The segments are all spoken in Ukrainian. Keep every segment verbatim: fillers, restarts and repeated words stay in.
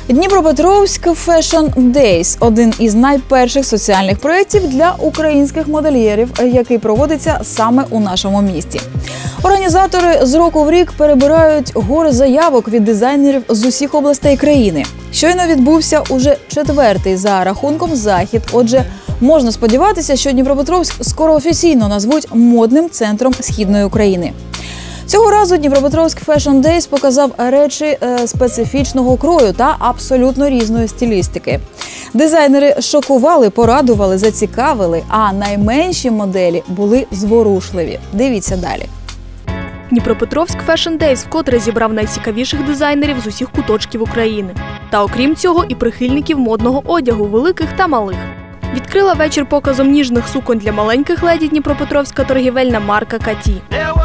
Дніпропетровськ Fashion Days – один із найперших соціальних проєктів для українських модельєрів, який проводиться саме у нашому місті. Організатори з року в рік перебирають гори заявок від дизайнерів з усіх областей країни. Щойно відбувся уже четвертий за рахунком захід, отже, можна сподіватися, що Дніпропетровськ скоро офіційно назвуть модним центром Східної України. Цього разу Дніпропетровськ Fashion Days показав речі е, специфічного крою та абсолютно різної стилістики. Дизайнери шокували, порадували, зацікавили, а найменші моделі були зворушливі. Дивіться далі. Дніпропетровськ Fashion Days вкотре зібрав найцікавіших дизайнерів з усіх куточків України. Та окрім цього і прихильників модного одягу, великих та малих. Відкрила вечір показом ніжних суконь для маленьких леді дніпропетровська торгівельна марка «Каті».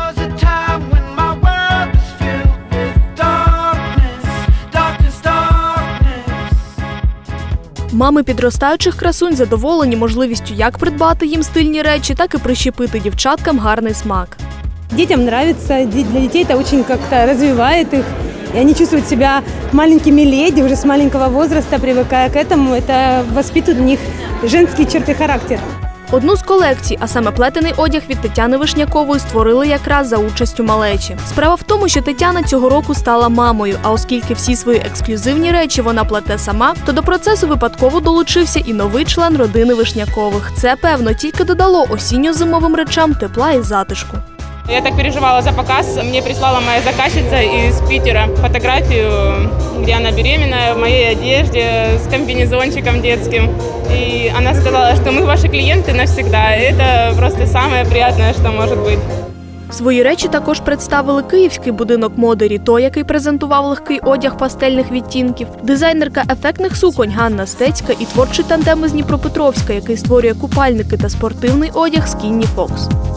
Мами підростаючих красунь задоволені можливістю як придбати їм стильні речі, так і прищепити дівчаткам гарний смак. Детям нравится, для детей это очень как-то развивает их, и они чувствуют себя маленькими леди, уже с маленького возраста, привыкая к этому, это воспитывает в них женские черты характера. Одну з колекцій, а саме плетений одяг від Тетяни Вишнякової, створили якраз за участю малечі. Справа в тому, що Тетяна цього року стала мамою, а оскільки всі свої ексклюзивні речі вона плете сама, то до процесу випадково долучився і новий член родини Вишнякових. Це, певно, тільки додало осінньо-зимовим речам тепла і затишку. Я так переживала за показ. Мне прислала моя заказчица из Питера фотографию, где она беременная, в моей одежде, с комбинезончиком детским. И она сказала, что мы ваши клиенты навсегда. Это просто самое приятное, что может быть. Свої речі також представили київський будинок моди «Ріто», який презентував легкий одяг пастельних відтінків, дизайнерка ефектних суконь Ганна Стецька і творчий тандем із Дніпропетровська, який створює купальники та спортивний одяг Skinny Fox.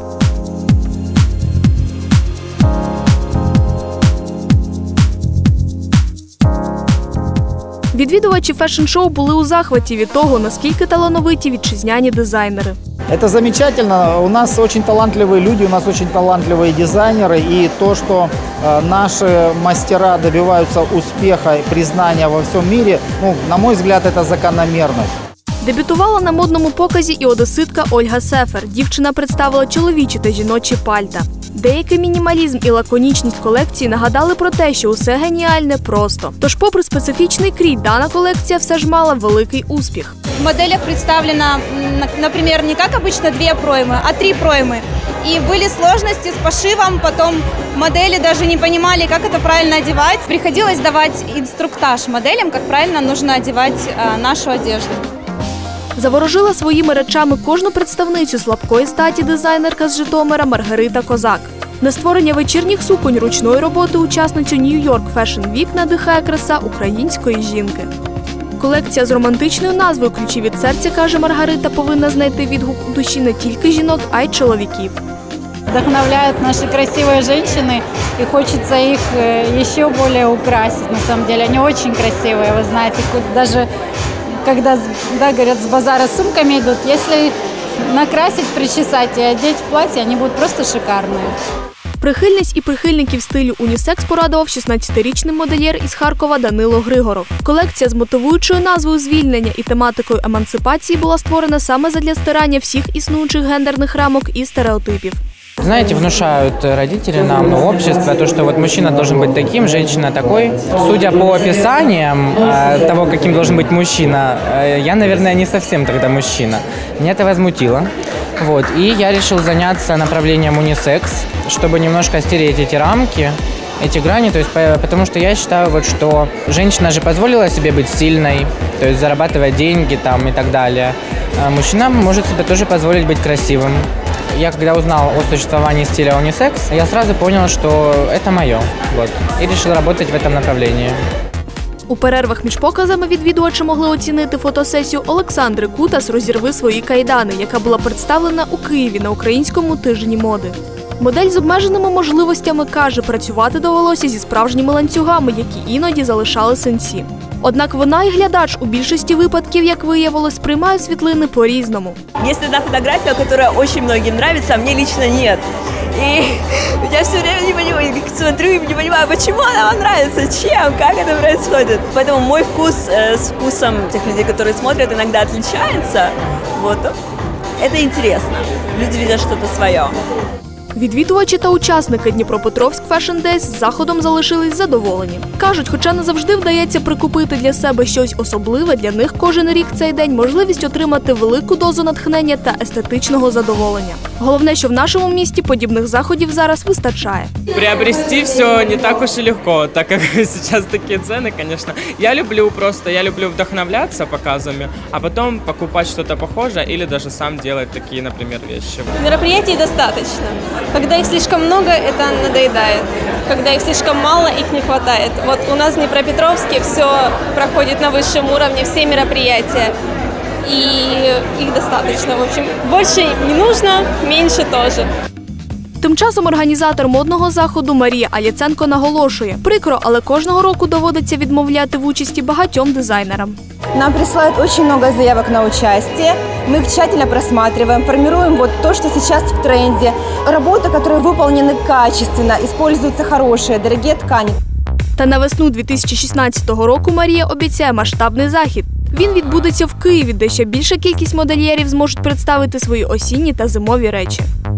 Відвідувачі фешн-шоу були у захваті від того, наскільки талановиті вітчизняні дизайнери. Это замечательно. У нас очень талантливые люди, у нас очень талантливые дизайнеры. И то, что э, наши мастера добиваются успеха и признания во всем мире, ну, на мой взгляд, это закономерность. Дебютувала на модному показі і одеситка Ольга Сефер. Дівчина представила чоловічі та жіночі пальта. Деякий мінімалізм і лаконічність колекції нагадали про те, що усе геніальне просто. Тож, попри специфічний крій, дана колекція все ж мала великий успіх. В моделях представлено, например, не как обычно две проймы, а три проймы. И были сложности с пошивом, потом модели даже не понимали, как это правильно одевать. Приходилось давать инструктаж моделям, как правильно нужно одевать нашу одежду. Заворожила своїми речами кожну представницю слабкої статі дизайнерка з Житомира Маргарита Козак. На створення вечірніх суконь ручної роботи учасницю Нью-Йорк Fashion Week надихає краса української жінки. Колекція з романтичною назвою «Ключі від серця», каже Маргарита, повинна знайти відгук у душі не тільки жінок, а й чоловіків. Вдохновляют наши красивые женщины, и хочется их еще более украсить, на самом деле. Они очень красивые, вы знаете, даже когда, да, говорят, с базара с сумками идут, если накрасить, причесать и одеть в платье, они будут просто шикарные. Прихильність і прихильників стилю унісекс порадував шістнадцятирічний модельєр із Харкова Данило Григоров. Колекція з мотивуючою назвою «Звільнення» і тематикою емансипації була створена саме задля стирання всіх існуючих гендерних рамок і стереотипів. Знаете, внушают родители нам, ну, общество, то, что вот мужчина должен быть таким, женщина такой. Судя по описаниям э, того, каким должен быть мужчина, э, я, наверное, не совсем тогда мужчина. Меня это возмутило. Вот. И я решил заняться направлением унисекс, чтобы немножко стереть эти рамки, эти грани, то есть, потому что я считаю, вот, что женщина же позволила себе быть сильной, то есть зарабатывать деньги там, и так далее. А мужчина может себе тоже позволить быть красивым. Я когда узнал о существовании стиля унисекс, я сразу понял, что это мое. Вот. И решил работать в этом направлении. У перервах між показами відвідувачі могли оцінити фотосесію Олександри Кутас «Розірви свої кайдани», яка була представлена у Києві на Українському тижні моди. Модель з обмеженими можливостями каже, працювати довелося зі справжніми ланцюгами, які іноді залишали синці. Однак вона і глядач у більшості випадків, як виявилось, сприймають світлини по-різному. Є одна фотографія, яка дуже многим подобається, а мені лично ні. И я все время не понимаю, смотрю и не понимаю, почему она вам нравится, чем, как это происходит. Поэтому мой вкус э, с вкусом тех людей, которые смотрят, иногда отличается. Вот. Это интересно. Люди видят что-то свое. Відвідувачі та учасники Дніпропетровськ Fashion Days з заходом залишились задоволені. Кажуть, хоча не завжди вдається прикупити для себе щось особливе, для них кожен рік цей день – можливість отримати велику дозу натхнення та естетичного задоволення. Головне, що в нашому місті подібних заходів зараз вистачає. Приобрести все не так уж и легко, так как сейчас такие цены, конечно. Я люблю просто, я люблю вдохновляться показами, а потом покупать что-то похожее или даже сам делать такие, например, вещи. Мероприятий достаточно. Когда их слишком много, это надоедает. Когда их слишком мало, их не хватает. Вот у нас в Днепропетровске все проходит на высшем уровне, все мероприятия. И их достаточно. В общем, больше не нужно, меньше тоже. Тим часом організатор модного заходу Марія Аліценко наголошує, прикро, але кожного року доводиться відмовляти в участі багатьом дизайнерам. Нам присылают очень много заявок на участие. Мы их тщательно просматриваем, формируем вот то, что сейчас в тренде. Работы, которые выполнены качественно, используются хорошие, дорогие ткани. Та на весну дві тисячі шістнадцятого року Марія обіцяє масштабний захід. Він відбудеться в Києві, де ще більша кількість модельєрів зможуть представити свої осінні та зимові речі.